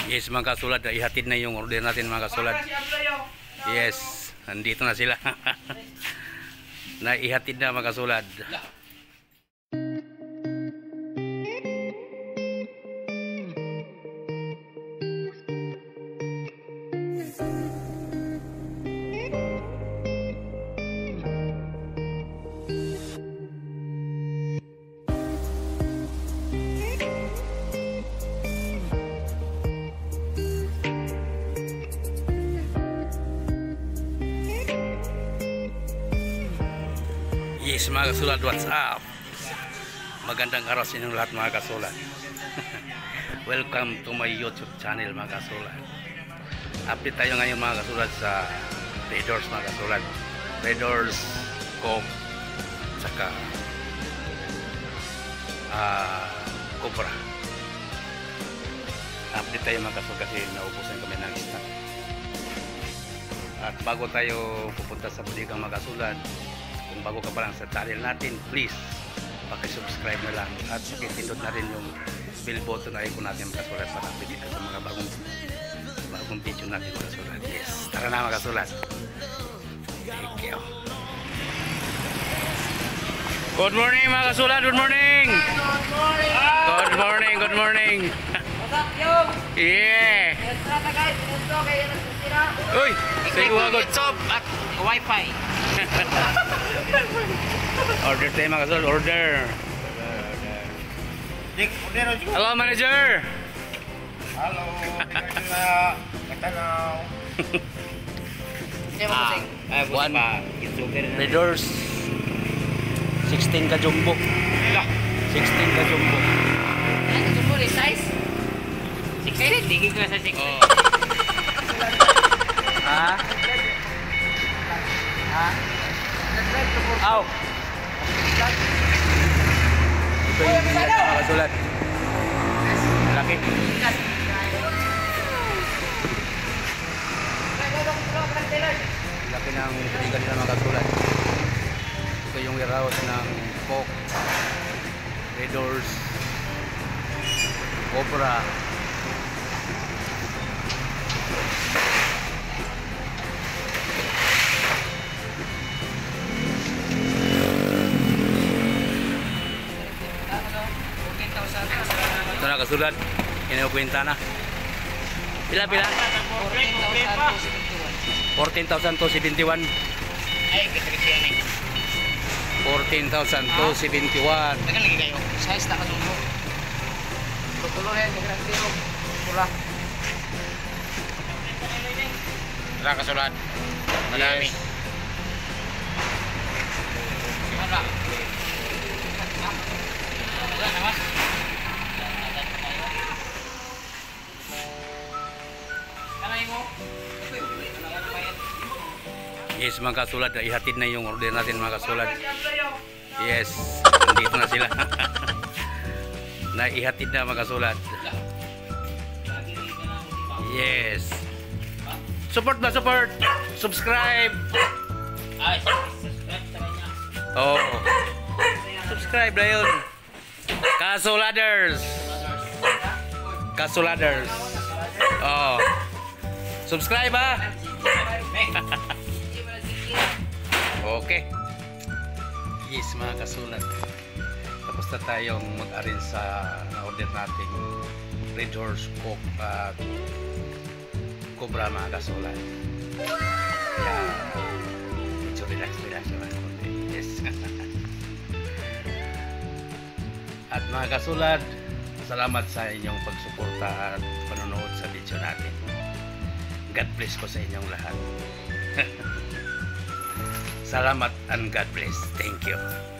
Yes mga kasulad, ihatid na yung order natin mga kasulad. Yes, nandito na sila. Naihatid na mga kasulad. Yes mga kasulad, what's up? Magandang araw sa inyong lahat mga kasulad. Welcome to my YouTube channel mga kasulad. Update tayo ngayon mga kasulad sa Raiders mga kasulad. Raiders, Coke, saka Cobra. Update tayo mga kasulad kasi naubusan kami ng stock. At bago tayo pupunta sa buligang mga kasulad, kung bago ka pa lang sa channel natin, please paki-subscribe na lang at pakipindot na rin yung bell button na icon natin mga kasulat para update ka sa mga bagong video natin mga kasulat. Yes, tara na mga kasulat. Thank you. Good morning mga kasulat, good morning. Good morning, good morning. What's up, yo? Yeah. Extra na guys, extra kayo nagtitira. Uy, say wagod. It's up at Wi-Fi. Order tayo mga kasulat, order. Hello manager. Halo, Katanaw. Hindi mo kusing. One Raiders 16 ka jumbo. 16 ka jumbo. Ano ito mo, size? 16? Digig ko sa 16. Oh. Ha? Ha? Aw. Ito yung bigat mga kasulat. Laki. Laki ng bigat nila mga kasulat. Ito yung warehouse ng Coke, Raiders, Cobra. Ito na kasulat, inukwenta na. Pila? 14,271. Ay, kasi yan eh. 14,271. Tagal lagi kayo. Size na kalumbo. Tulo yan, nagrang tiro. Pula. Wala kasulat. Madami. Yes. Wala. Wala naman. Kamay mo. Yes mga kasulat, ihatid na yung order natin mga kasulat. Yes, nandito na sila. Naihatid na mga kasulat. Yes. Support ba, support? Subscribe. Ay, subscribe sa kanya. Oh. Subscribe na yun. Kasuladers. Kasuladers. Oh. Subscribe ha. Okay. Yes mga kasulat. Tapos na tayong mag-arrange sa order natin. Raiders, Coke at Cobra mga kasulat. Kaya medyo relax naman konti. Yes. At mga kasulat, salamat sa inyong pagsuporta at panonood sa video natin. God bless po sa inyong lahat. Salamat and God bless. Thank you.